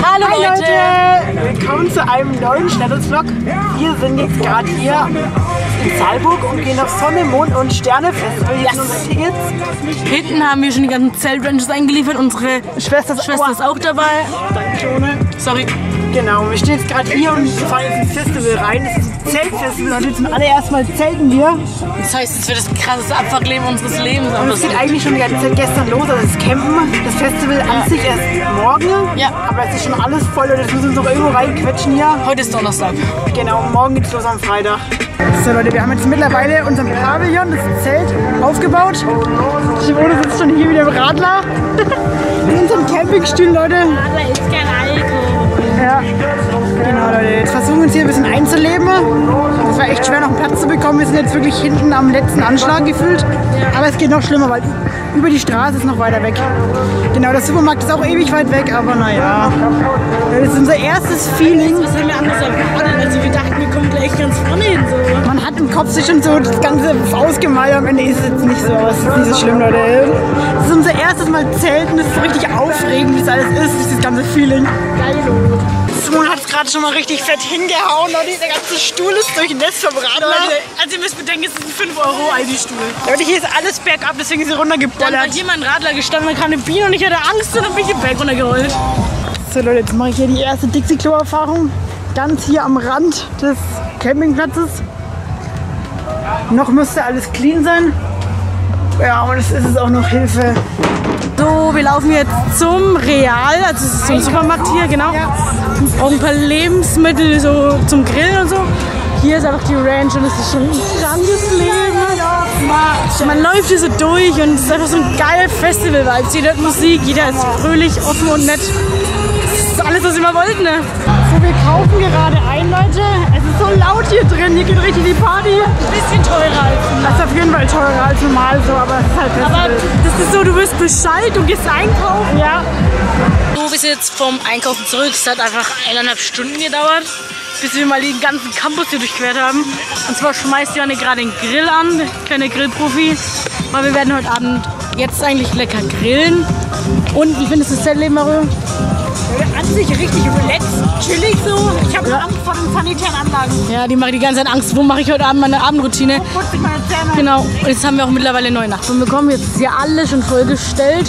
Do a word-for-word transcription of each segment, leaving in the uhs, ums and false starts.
Hallo Hi Leute. Leute! Willkommen zu einem neuen Schnettelsvlog. Wir sind jetzt gerade hier in Salzburg und gehen auf Sonne, Mond und Sterne Festival. Hier sind unsere Tickets. Hinten haben wir schon die ganzen Zeltranches eingeliefert. Unsere Schwester ist, Schwester ist auch dabei. Dankeschön. Sorry. Genau, wir stehen jetzt gerade hier und wir fahren jetzt ins Festival rein. Das ist ein Zeltfestival und jetzt zum allerersten Mal zelten wir. Das heißt, es wird das krasseste Abfuckleben unseres Lebens. Und es geht eigentlich schon die ganze Zeit gestern los, also das Campen. Das Festival an sich erst morgen. Ja. Aber es ist schon alles voll und jetzt müssen wir uns noch irgendwo reinquetschen hier. Heute ist Donnerstag. Genau, morgen geht's los am Freitag. So Leute, wir haben jetzt mittlerweile unseren Pavillon, das Zelt, aufgebaut. Simone sitzt schon hier wieder im Radler. In unserem Campingstuhl, Leute. Radler ist kein Alkohol. Ja, genau Leute. Jetzt versuchen wir uns hier ein bisschen einzuleben. Es war echt schwer noch Platz zu bekommen. Wir sind jetzt wirklich hinten am letzten Anschlag gefühlt. Aber es geht noch schlimmer, weil über die Straße ist noch weiter weg. Genau, der Supermarkt ist auch ewig weit weg, aber naja. Das ist unser erstes Feeling. Was haben wir anders erwartet? Also wir dachten, wir kommen gleich ganz vorne hin. So. Man hat im Kopf sich schon so das Ganze ausgemalt, am Ende ist es jetzt nicht so, aber es ist nicht so schlimm, Leute. Das ist unser erstes Mal Zelten, das ist so richtig aufregend, wie es alles ist, dieses ganze Feeling. Geil. Simone hat es gerade schon mal richtig fett hingehauen, Leute. Der ganze Stuhl ist durchnässt vom Radler. Leute, also ihr müsst bedenken, es ist ein fünf Euro Aldi-Stuhl. Leute, hier ist alles bergab, deswegen ist sie Dann war runtergebollert. hier mein Radler gestanden, dann kam eine Biene und ich hatte Angst und dann bin ich den Berg runtergerollt. So Leute, jetzt mache ich hier die erste Dixie-Klo-Erfahrung. Ganz hier am Rand des Campingplatzes. Noch müsste alles clean sein. Ja, und es ist es auch noch Hilfe. So, wir laufen jetzt zum Real, also es ist so ein Supermarkt hier, genau. Wir brauchen ein paar Lebensmittel so zum Grillen und so. Hier ist einfach die Ranch und es ist schon ein krankes Leben. Man läuft hier so durch und es ist einfach so ein geiler Festival-Vibe. Jeder hat Musik, jeder ist fröhlich, offen und nett. Das ist alles, was wir immer wollten, ne? So, wir kaufen gerade ein, Leute. Es ist so laut hier drin, hier geht richtig die Party. Ein bisschen teurer als Das ist auf jeden Fall teurer als normal so, aber es ist halt Aber Festival. das ist so, du wirst Bescheid, du gehst einkaufen. Ja. So, wir sind jetzt vom Einkaufen zurück. Es hat einfach eineinhalb Stunden gedauert, bis wir mal den ganzen Campus hier durchquert haben. Und zwar schmeißt Janne gerade den Grill an, kleiner Grillprofi, weil wir werden heute Abend jetzt eigentlich lecker grillen. Und wie findest du das Zeltleben, Mario? An sich richtig relaxed, chillig so. Ich habe Angst vor den sanitären Anlagen. Ja, die machen die ganze Zeit Angst. Wo mache ich heute Abend meine Abendroutine? Putze ich meine Zähne. Genau. Und jetzt haben wir auch mittlerweile neue Nachbarn bekommen. Jetzt ist hier alles schon vollgestellt.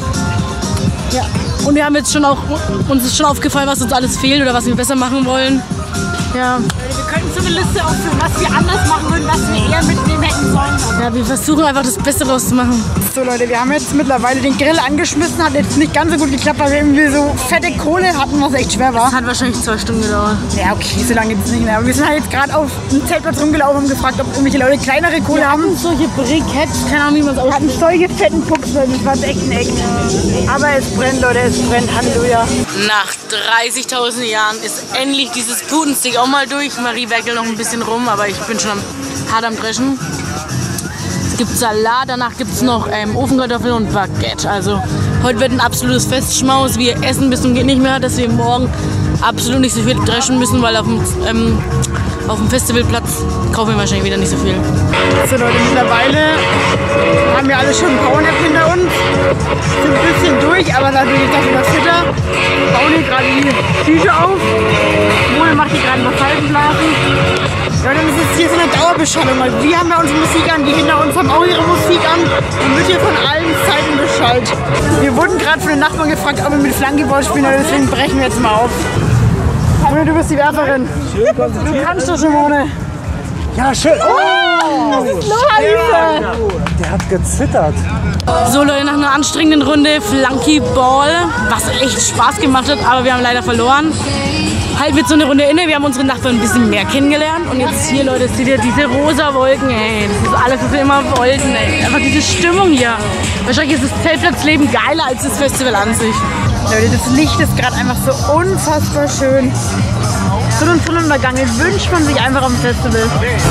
Ja. Und wir haben jetzt schon auch, uns ist schon aufgefallen, was uns alles fehlt oder was wir besser machen wollen. Ja. Wir könnten so eine Liste aufführen, was wir anders machen würden, was wir eher mitnehmen hätten sollen. Ja, wir versuchen einfach das Beste draus zu machen. So Leute, wir haben jetzt mittlerweile den Grill angeschmissen, hat jetzt nicht ganz so gut geklappt, weil wir irgendwie so fette Kohle hatten, was echt schwer war. Das hat wahrscheinlich zwei Stunden gedauert. Ja okay, so lange gibt es nicht mehr. Aber wir sind halt jetzt gerade auf dem Zeltplatz rumgelaufen und gefragt, ob irgendwelche Leute kleinere Kohle Wir haben. hatten solche Briketts, keine Ahnung, wie man es Wir hatten ausspricht. solche fetten Pupsen, das war echt ein Eck. Aber es brennt, Leute, es brennt, Halleluja. Nach dreißigtausend Jahren ist endlich dieses Putenstick auch mal durch. Marie werkelt noch ein bisschen rum, aber ich bin schon am, hart am Dreschen. Es gibt Salat, danach gibt es noch ähm, Ofenkartoffeln und Baguette. Also heute wird ein absolutes Festschmaus. Wir essen bis zum geht nicht mehr, dass wir morgen absolut nicht so viel dreschen müssen, weil auf dem, ähm, auf dem Festivalplatz kaufen wir wahrscheinlich wieder nicht so viel. So Leute, mittlerweile haben wir alle schon ein Powernap hinter uns. Sind ein bisschen durch, aber natürlich ist das wieder fitter. Wir bauen hier gerade die Tüte auf. Mone macht hier gerade mal Salbenblasen. Ja, dann ist es hier so eine Dauerbeschallung, weil wir haben ja unsere Musik an, die hinter uns haben auch ihre Musik an und wird hier von allen Seiten beschallt. Wir wurden gerade von den Nachbarn gefragt, ob wir mit Flankeball spielen, deswegen brechen wir jetzt mal auf. Simone, du bist die Werferin. Du kannst das, Simone. Ja, schön. Oh! Was ist los? Scheiße! Der hat gezittert. So Leute, nach einer anstrengenden Runde Flunkyball, was echt Spaß gemacht hat, aber wir haben leider verloren. Halt mit so eine Runde inne, wir haben unsere Nachbarn ein bisschen mehr kennengelernt und jetzt hier, Leute, seht ihr diese rosa Wolken, ey, das ist alles, was wir immer wollten, ey. Einfach diese Stimmung hier. Wahrscheinlich ist das Zeltplatzleben geiler als das Festival an sich. Leute, das Licht ist gerade einfach so unfassbar schön. So ein Sonnenuntergang, den wünscht man sich einfach am Festival.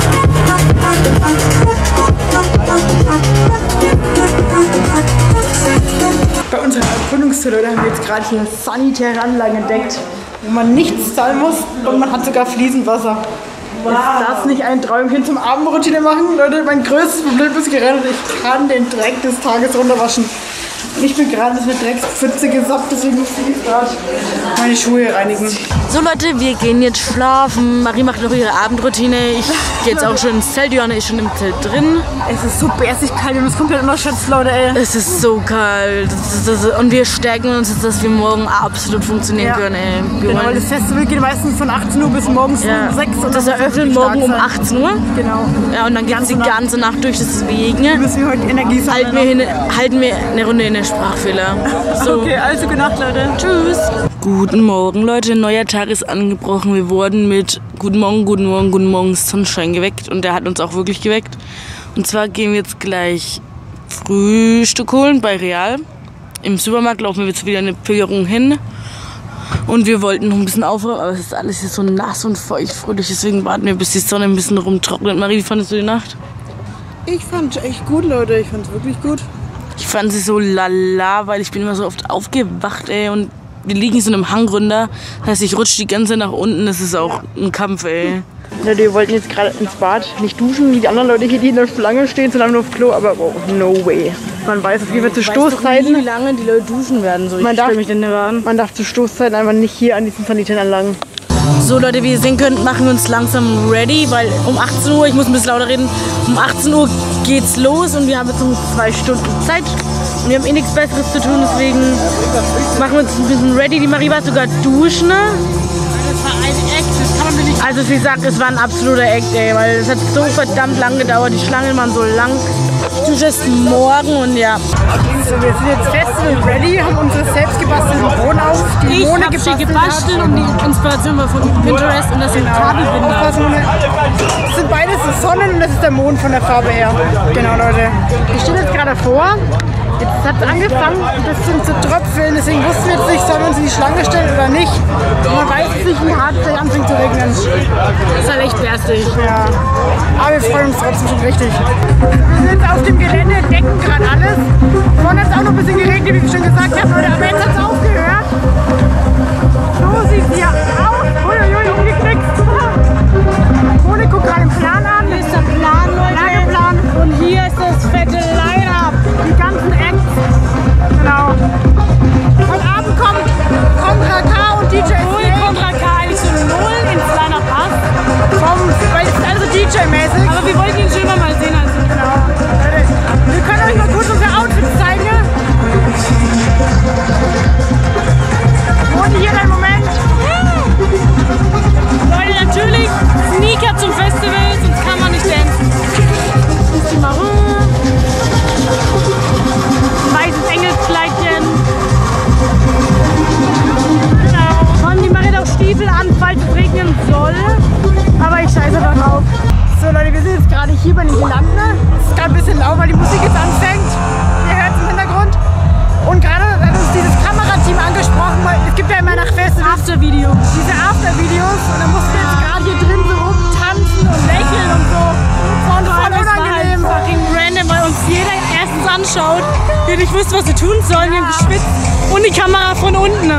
Bei unserer Erkundungstour, Leute, haben wir jetzt gerade hier sanitäre Anlagen entdeckt, wo man nichts zahlen muss und man hat sogar fließend Wasser. Wow. Ist das nicht ein Träumchen zum Abendroutine machen? Leute, mein größtes Problem ist gerettet, ich kann den Dreck des Tages runterwaschen. Ich bin gerade mit Dreckspfütze gesappt, deswegen muss ich gerade meine Schuhe reinigen. So Leute, wir gehen jetzt schlafen. Marie macht noch ihre Abendroutine. Ich gehe jetzt auch schon ins Zelt. Johanna ist schon im Zelt drin. Es ist so bärsig kalt und es kommt halt immer Schätz, Leute, ey. Es ist so kalt. Das ist, das, und wir stärken uns jetzt, dass wir morgen absolut funktionieren Ja. können. Ey. Wir Genau, weil wollen, das Festival geht meistens von achtzehn Uhr bis morgens ja. um sechs. Und Das dann muss eröffnet es morgen um stark sein. achtzehn Uhr. Genau. Ja, und dann geht es die Nacht. ganze Nacht durch. Deswegen Müssen wir heute Energie sammeln. halten wir, hin, halten wir eine Runde in den Sprachfehler. So. Okay, also gute Nacht, Leute. Tschüss. Guten Morgen, Leute. Ein neuer Tag ist angebrochen. Wir wurden mit Guten Morgen, Guten Morgen, Guten Morgen Sonnenschein geweckt. Und der hat uns auch wirklich geweckt. Und zwar gehen wir jetzt gleich Frühstück holen bei Real. Im Supermarkt laufen wir jetzt wieder eine Pilgerung hin. Und wir wollten noch ein bisschen aufräumen, aber es ist alles hier so nass und feucht, fröhlich. Deswegen warten wir, bis die Sonne ein bisschen rumtrocknet. Marie, wie fandest du die Nacht? Ich fand's echt gut, Leute. Ich fand's wirklich gut. Ich fand sie so lala, weil ich bin immer so oft aufgewacht, ey. Und wir liegen in so einem Hang runter. Das heißt, ich rutsche die ganze Zeit nach unten. Das ist auch ein Kampf, ey. Leute, wir wollten jetzt gerade ins Bad. Nicht duschen wie die anderen Leute hier, die in der Schlange stehen, sondern nur auf Klo. Aber oh, no way. Man weiß auf jeden Fall zu Stoßzeiten. Wie lange die Leute duschen werden. So, ich Man darf, stell mich denn da an. man darf zu Stoßzeiten einfach nicht hier an diesen Sanitäranlagen. So Leute, wie ihr sehen könnt, machen wir uns langsam ready, weil um achtzehn Uhr, ich muss ein bisschen lauter reden, um achtzehn Uhr geht's los und wir haben jetzt noch zwei Stunden Zeit. Und wir haben eh nichts Besseres zu tun, deswegen machen wir uns ein bisschen ready. Die Marie war sogar duschen. Das war ein Act, das kann man mir nicht. Also sie sagt, es war ein absoluter Act, ey, weil es hat so verdammt lang gedauert, die Schlangen waren so lang. Ich dusche erst morgen und ja. So, wir sind jetzt festival ready, haben unsere selbst gebastelten Bohnen auf, die Ich Mone hab sie gebastelt gebastelt hat. und die Inspiration war von Pinterest und das sind Kabelbinder. Aufpassen, Mone. Das sind beides die Sonnen und das ist der Mond von der Farbe her. Genau, Leute. Ich stehe jetzt gerade vor. Jetzt hat es angefangen, ein bisschen zu tröpfeln, deswegen wussten wir jetzt nicht, sollen wir uns in die Schlange stellen oder nicht. Und man weiß jetzt nicht, wie hart es gleich anfängt zu regnen. Das ist halt echt bärstig. Ja. Aber wir freuen uns trotzdem schon richtig. Wir sind jetzt auf dem Gelände, decken gerade alles. Vorne hat es auch noch ein bisschen geregnet, wie ich schon gesagt habe, Leute, aber jetzt hat es aufgehört. So sieht es hier aus. Uiuiui, umgeknickt. Mone guckt gerade den Plan an. Hier ist der Plan, Leute. Lageplan. Und hier ist das fette Line-Up. Die ganzen Acts. Genau. Heute Abend kommt Contra K und D J Obwohl Snake. Contra K eigentlich so null ins Line-Up passt. Vom, weil es ist also D J-mäßig. Aber wir wollten ihn schon immer mal sehen. Also. Genau. Wir können euch mal kurz unsere Outfits zeigen. Und hier dein Moment. Leute, natürlich Sneaker zum Festival, sonst kann man nicht dancen. Das ist die Maroon. Weißes Engelskleidchen. Genau. Vor allem die Marie hat auch Stiefel an, falls es regnen soll. Aber ich scheiße da drauf. So Leute, wir sind jetzt gerade hier bei den Gelanden. Es ist gerade ein bisschen laut, weil die Musik jetzt anfängt. Ihr hört es im Hintergrund. Und gerade hat uns dieses Kamerateam angesprochen, weil es gibt ja immer nach Festivals After-Video. diese After-Videos. Und dann mussten wir jetzt gerade hier drin so rumtanzen und lächeln und so. Voll, voll unangenehm. Fucking random, weil uns jeder erstens anschaut, wir nicht wussten, was wir tun sollen, wir haben geschwitzt und die Kamera von unten.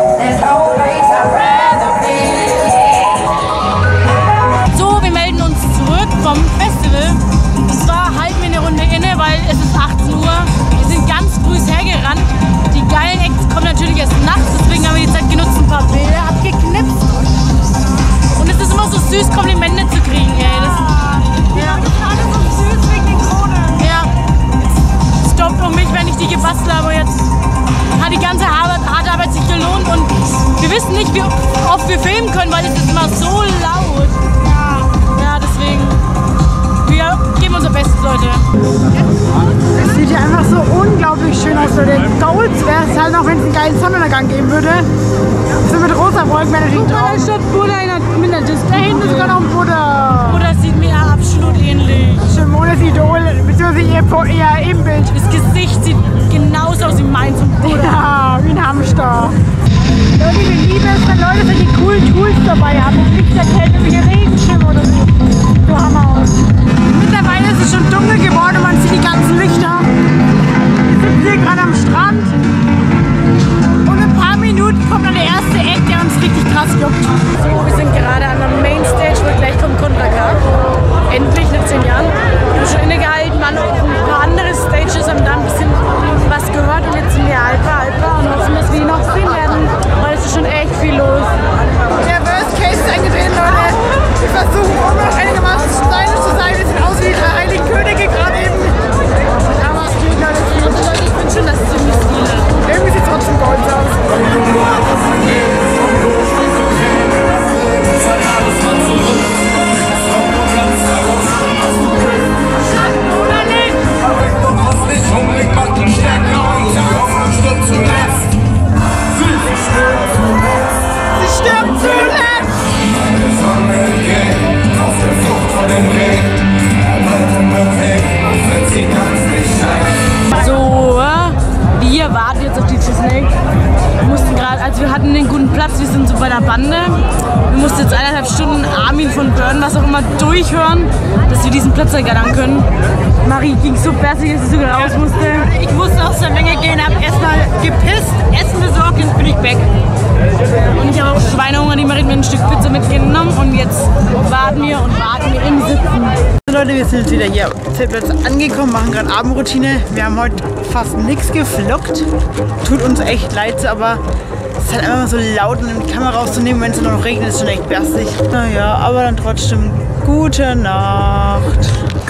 So, wir melden uns zurück vom Festival. Und zwar halten wir eine Runde inne, weil es ist achtzehn Uhr. Wir sind ganz früh hergerannt. Die geilen Acts kommen natürlich erst nachts, deswegen haben wir die Zeit genutzt, ein paar Bilder abgeknipst. Und es ist immer so süß, Komplimente zu kriegen, ey. Das, ja. Das ist alles so süß wegen den Kronen. Ja, es stoppt um mich, wenn ich die gebastelt habe. Jetzt hat die ganze Arbeit, harte Arbeit sich gelohnt und wir wissen nicht, wie oft wir filmen können, weil es ist immer so laut. Ja, ja, deswegen. Wir geben unser Bestes, Leute. Es sieht ja einfach so unglaublich schön aus, Leute. Goals wäre es halt noch, wenn es einen geilen Sonnenuntergang geben würde. So mit rosa Wolken wäre natürlich Guck mal, da Traum. steht Buddha in der, mit der Display. Da hinten ist sogar noch ein Buddha. Buddha sieht mir absolut ähnlich. Shimones Idol, beziehungsweise ihr, Po- ihr Ebenbild. Das Gesicht sieht genauso aus wie meins und Buddha. Ja, wie ein Hamster. Leute, wir lieben es, wenn Leute solche coolen Tools dabei haben. Und nicht erkennt, irgendwelche Regenschirme oder so. So Hammer aus. Mittlerweile ist es schon dunkel geworden und man sieht die ganzen Lichter. Wir sind hier gerade am Strand. Und in ein paar Minuten kommt dann der erste Act, der uns richtig krass juckt. So, wir sind gerade an der Mainstage, wo gleich kommt Contra K. Endlich nach zehn Jahren. Wir haben schon innegehalten, waren auf ein paar andere Stages, haben da ein bisschen was gehört und jetzt sind versuchen auch noch einigermaßen stylisch zu sein. Wir sehen aus wie die drei heiligen Könige gerade eben. Aber es geht halt nicht. Ich finde schon, dass es ziemlich Stil hat. Irgendwie sieht es trotzdem gold aus. So, wir warten jetzt auf die Snake. Wir mussten gerade, also wir hatten den guten Platz, wir sind so bei der Bande. Wir mussten jetzt eineinhalb Stunden Armin von Burn, was auch immer, durchhören, dass wir diesen Platz ergattern können. Marie ging so bärsig, dass sie sogar raus musste. Ich musste aus der Menge gehen, hab erstmal gepisst, Essen besorgt, jetzt bin ich weg. Und ich habe auch Schweinehunger, die Marie hat mir ein Stück Pizza mitgenommen und jetzt warten wir und warten wir im Sitzen. Leute, wir sind jetzt wieder hier am Zeltplatz angekommen, machen gerade Abendroutine. Wir haben heute fast nichts gefloggt. Tut uns echt leid, aber es ist halt einfach mal so laut, um die Kamera rauszunehmen, wenn es nur noch regnet, ist schon echt bärstig. Naja, aber dann trotzdem gute Nacht.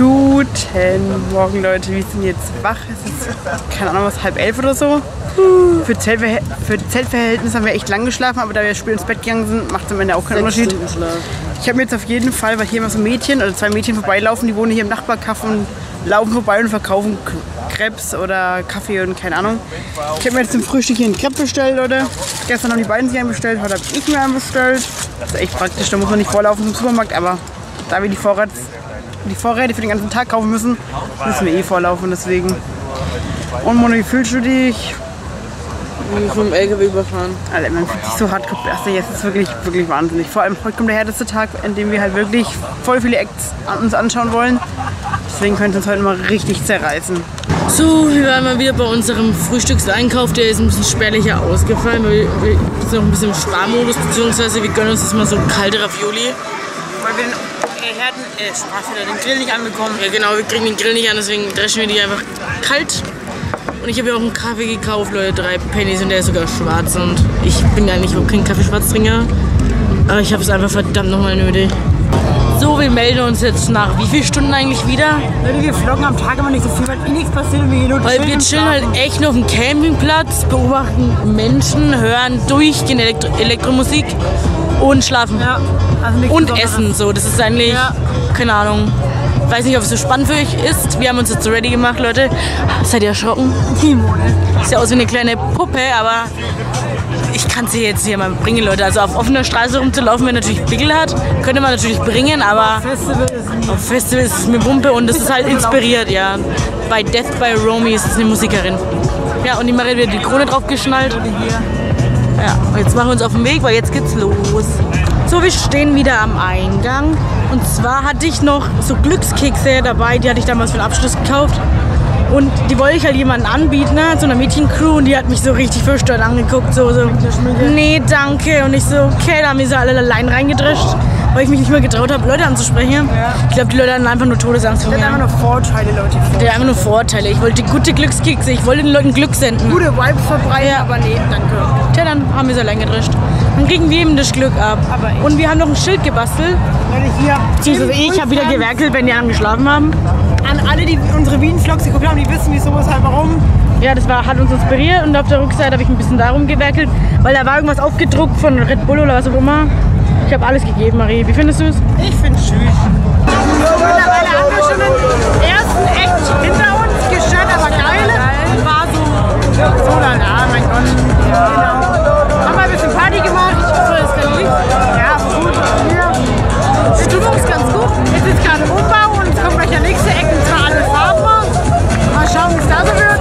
Guten Morgen, Leute. Wir sind jetzt wach. Es ist, keine Ahnung, was, halb elf oder so. Für, Zeltverhält für Zeltverhältnisse haben wir echt lang geschlafen, aber da wir spät ins Bett gegangen sind, macht es am Ende auch keinen Unterschied. Ich habe mir jetzt auf jeden Fall, weil hier immer so Mädchen oder zwei Mädchen vorbeilaufen, die wohnen hier im Nachbarkaff und laufen vorbei und verkaufen Crepes oder Kaffee und keine Ahnung. Ich habe mir jetzt zum Frühstück hier einen Crepe bestellt, Leute. Gestern haben die beiden sich einen bestellt, heute habe ich mir einen bestellt. Das ist echt praktisch, da muss man nicht vorlaufen zum Supermarkt, aber da wir die, Vorrats, die Vorräte für den ganzen Tag kaufen müssen, müssen wir eh vorlaufen, deswegen. Und Mona, wie fühlst du dich? Ich bin vom L K W überfahren. Alter, man fühlt sich so hart gepasst. Jetzt ist es wirklich, wirklich wahnsinnig. Vor allem heute kommt der härteste Tag, an dem wir halt wirklich voll viele Acts an uns anschauen wollen. Deswegen könnte uns heute mal richtig zerreißen. So, wir waren mal wieder bei unserem Frühstückseinkauf. Der ist ein bisschen spärlicher ausgefallen, weil wir, wir sind noch ein bisschen im Sparmodus, beziehungsweise wir gönnen uns jetzt mal so kalte Ravioli. Weil wir den äh, Härten, äh, Spaß wieder, den Grill nicht anbekommen. Ja genau, wir kriegen den Grill nicht an, deswegen dreschen wir die einfach kalt. Und ich habe ja auch einen Kaffee gekauft, Leute, drei Pennies und der ist sogar schwarz. Und ich bin eigentlich überhaupt kein Kaffeeschwarztrinker, aber ich habe es einfach verdammt nochmal nötig. So, wir melden uns jetzt nach wie vielen Stunden eigentlich wieder? Leute, wir vloggen am Tag immer nicht so viel, weil eh nichts passiert und wir hier nur Weil wir chillen halt echt nur auf dem Campingplatz, beobachten Menschen, hören durchgehend Elektro Elektromusik und schlafen. Ja, also nichts und Besonderes. essen, so, das ist eigentlich, Ja. keine Ahnung. Ich weiß nicht, ob es so spannend für euch ist. Wir haben uns jetzt ready gemacht, Leute. Seid ihr erschrocken? Simone. Sieht ja aus wie eine kleine Puppe, aber ich kann sie jetzt hier mal bringen, Leute. Also auf offener Straße rumzulaufen, wenn natürlich Pickel hat, könnte man natürlich bringen, aber Festival ist auf Festival ist es eine Pumpe und das ist halt inspiriert, ja. Bei Death by Romy ist es eine Musikerin. Ja, und die Marie hat wieder die Krone drauf geschnallt. Ja, und jetzt machen wir uns auf den Weg, weil jetzt geht's los. So, wir stehen wieder am Eingang. Und zwar hatte ich noch so Glückskekse dabei, die hatte ich damals für den Abschluss gekauft. Und die wollte ich halt jemandem anbieten, ne? So einer Mädchencrew, und die hat mich so richtig verstört angeguckt. So, so, nee, danke. Und ich so, okay, da haben wir sie alle allein reingedrescht, weil ich mich nicht mehr getraut habe, Leute anzusprechen. Ja. Ich glaube, die Leute hatten einfach nur Todesangst vor mir. Die hatten einfach nur Vorteile, Leute. Die hatten einfach nur Vorteile. Ich wollte gute Glückskekse, ich wollte den Leuten Glück senden. Gute Vibes verbreiten, ja. Aber nee, danke. Tja, dann haben wir sie allein gedrescht. Dann kriegen wir eben das Glück ab. Aber echt. Und wir haben noch ein Schild gebastelt. Leute, hier. Beziehungsweise ich habe wieder gewerkelt, wenn die anderen geschlafen haben. An alle, die unsere Wien-Vlogs geguckt haben, die wissen, wieso, weshalb, warum. Ja, das war, hat uns inspiriert und auf der Rückseite habe ich ein bisschen darum gewerkelt, weil da war irgendwas aufgedruckt von Red Bull oder was auch immer. Ich habe alles gegeben, Marie. Wie findest du es? Ich finde es schön. Mittlerweile haben wir schon den ersten Act hinter uns. Gescheit, aber geil. War so, so dann, ah, mein Gott. Ja. Genau. Haben wir ein bisschen Party gemacht. So, das kann ich. Ja, aber gut. Hier. Wir tun uns ganz gut. Jetzt ist gerade im Umbau und es kommt gleich der nächste Act, und zwar alle Farben. Mal schauen, wie es da so wird.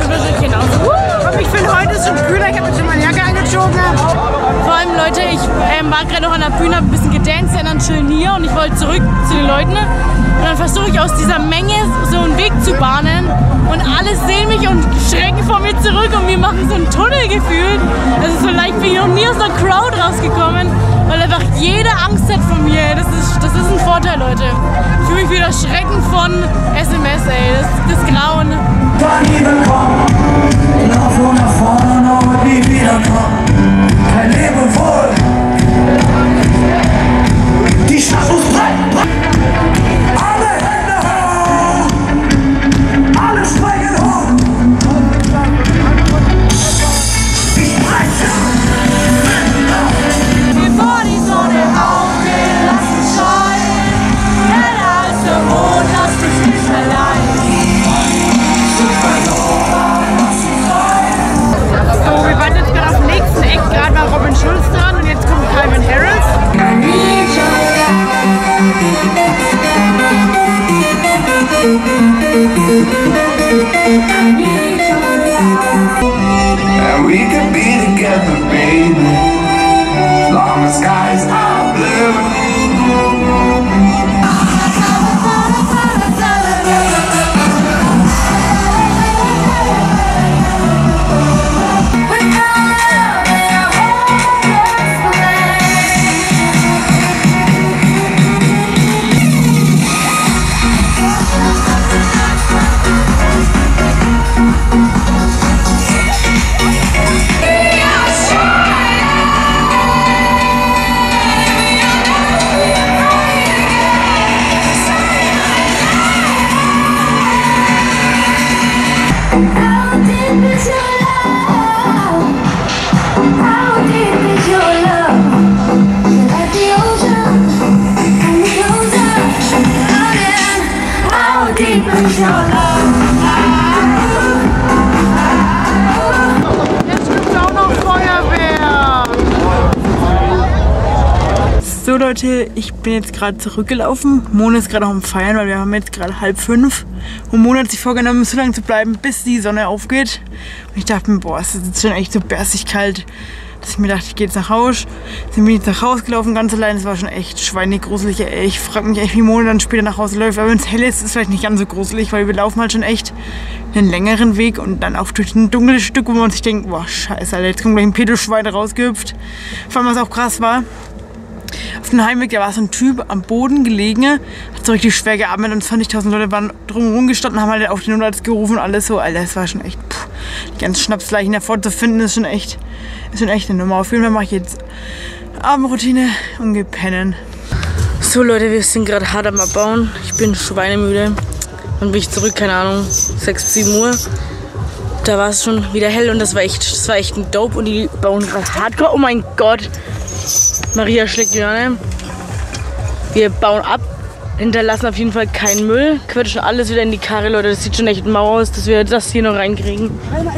Und ich finde, heute ist schon kühler. Ich habe jetzt schon meine Jacke angezogen. Vor allem, Leute, ich ähm, war gerade noch an der Bühne, habe ein bisschen gedanced, ja, dann chillen hier und ich wollte zurück zu den Leuten. Und dann versuche ich aus dieser Menge so einen Weg zu bahnen und alle sehen mich und schrecken vor mir zurück und wir machen so ein Tunnel gefühlt. Das ist so leicht, bin ich noch nie aus der Crowd rausgekommen, weil einfach jeder Angst hat vor mir. Das ist, das ist ein Vorteil, Leute. Ich fühle mich wie das Schrecken von S M S, ey. Das, das Grauen. Lauf nur nach vorne und nie wiederkommen. Kein Leben wohl. Die Stadt muss brennen. So Leute, ich bin jetzt gerade zurückgelaufen. Mona ist gerade noch am Feiern, weil wir haben jetzt gerade halb fünf. Und Mona hat sich vorgenommen, so lange zu bleiben, bis die Sonne aufgeht. Und ich dachte mir, boah, es ist jetzt schon echt so bärsig kalt, dass ich mir dachte, ich gehe jetzt nach Hause. Dann bin ich jetzt nach Hause gelaufen, ganz allein. Es war schon echt schweinegruselig. Ey. Ich frage mich echt, wie Mona dann später nach Hause läuft. Aber wenn es hell ist, ist es vielleicht nicht ganz so gruselig, weil wir laufen halt schon echt einen längeren Weg und dann auch durch ein dunkles Stück, wo man sich denkt, boah, scheiße, Alter, jetzt kommt gleich ein Pedoschwein rausgehüpft. Vor allem, was auch krass war, auf dem Heimweg, da war so ein Typ am Boden gelegen, hat so richtig schwer geatmet und zwanzigtausend Leute waren drumherum gestanden, haben halt auf den Notarzt gerufen und alles so. Alter, das war schon echt, puh, die ganzen Schnapsleichen davor zu finden, ist schon echt, ist schon echt eine Nummer. Auf jeden Fall mache ich jetzt Abendroutine und gehe pennen. So Leute, wir sind gerade hart am Abbauen. Ich bin schweinemüde. Dann bin ich zurück, keine Ahnung, sechs, sieben Uhr. Da war es schon wieder hell und das war echt, das war echt ein Dope und die bauen gerade hardcore. Oh mein Gott. Maria schlägt die Hörner. Wir bauen ab, hinterlassen auf jeden Fall keinen Müll, quetschen alles wieder in die Karre, Leute. Das sieht schon echt mau aus, dass wir das hier noch reinkriegen.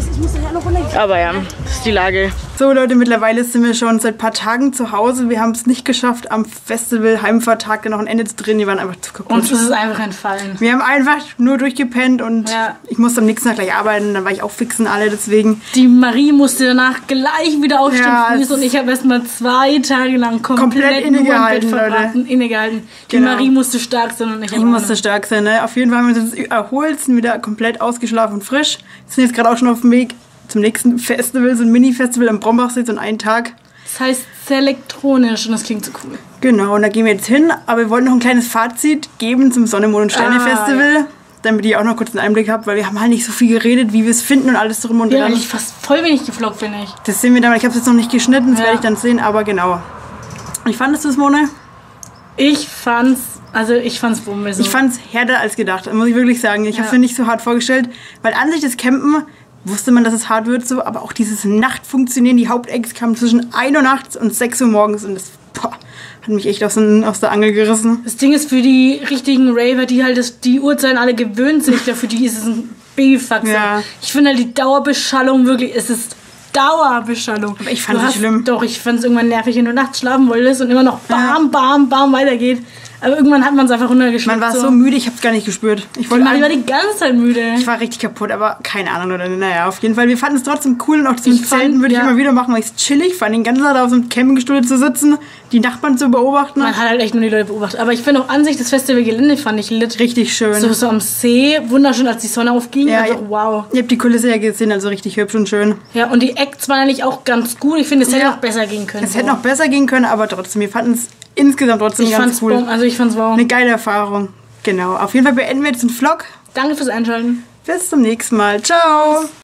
Aber ja, das ist die Lage. So Leute, mittlerweile sind wir schon seit ein paar Tagen zu Hause. Wir haben es nicht geschafft, am Festival Heimfahrtag noch ein Ende zu drehen. Die waren einfach zu kaputt. Uns ist es einfach entfallen. Wir haben einfach nur durchgepennt und ja. Ich musste am nächsten Tag gleich arbeiten. Dann war ich auch fix und alle, deswegen. Die Marie musste danach gleich wieder aufstehen ja, und ich habe erst mal zwei Tage lang komplett, komplett innegehalten, Leute. Innegehalten. Die genau. Marie musste stark sein und ich Ich musste stark sein, ne? Auf jeden Fall haben wir uns jetzt erholt, sind wieder komplett ausgeschlafen und frisch. Sind jetzt gerade auch schon auf dem Weg zum nächsten Festival, so ein Mini-Festival am Brombachsee, so einen Tag. Das heißt Selektronisch und das klingt so cool. Genau, und da gehen wir jetzt hin, aber wir wollten noch ein kleines Fazit geben zum Sonne, Mond und Sterne Festival. Ah, ja. Damit ihr auch noch kurz einen Einblick habt, weil wir haben halt nicht so viel geredet, wie wir es finden und alles drum und dran. Ja, eigentlich fast voll wenig gefloggt, finde ich. Das sehen wir dann, ich habe es jetzt noch nicht geschnitten, das ja. werde ich dann sehen, aber genau. Wie fandest du es, Mona? Ich fand's, also ich fand's bombe so. Ich fand's härter als gedacht, muss ich wirklich sagen. Ich ja. habe es mir nicht so hart vorgestellt, weil an sich das Campen wusste man, dass es hart wird, so, aber auch dieses Nachtfunktionieren, die Hauptex kam zwischen ein Uhr nachts und sechs Uhr morgens und das boah, hat mich echt aus, den, aus der Angel gerissen. Das Ding ist für die richtigen Raver, die halt das, die Uhrzeiten alle gewöhnt sind, für die ist es ein Babyfaxer. Ja. Ich finde halt die Dauerbeschallung wirklich, es ist Dauerbeschallung. Aber ich fand es schlimm. Doch, ich fand es irgendwann nervig, wenn du nachts schlafen wolltest und immer noch bam, bam, bam weitergeht. Aber irgendwann hat man es einfach runtergeschluckt. Man war so, so müde, ich habe es gar nicht gespürt. Ich, ich war die ganze Zeit müde. Ich war richtig kaputt, aber keine Ahnung. Oder, naja, auf jeden Fall. Wir fanden es trotzdem cool und auch das mit Zelten würde ich ja. immer wieder machen, weil ich es chillig fand, den ganzen Tag auf so einem Campingstuhl zu sitzen, die Nachbarn zu beobachten. Man hat halt echt nur die Leute beobachtet. Aber ich finde auch an sich das Festivalgelände fand ich lit. Richtig schön. So, so am See, wunderschön, als die Sonne aufging. Ja, einfach, wow. Ihr habt die Kulisse ja gesehen, also richtig hübsch und schön. Ja, und die Acts waren eigentlich auch ganz gut. Ich finde, es hätte ja. noch besser gehen können. Es so. hätte noch besser gehen können, aber trotzdem, wir fanden es insgesamt trotzdem ich ganz fand's cool. Bon, also ich fand's wow. Eine geile Erfahrung. Genau. Auf jeden Fall beenden wir jetzt den Vlog. Danke fürs Einschalten. Bis zum nächsten Mal. Ciao.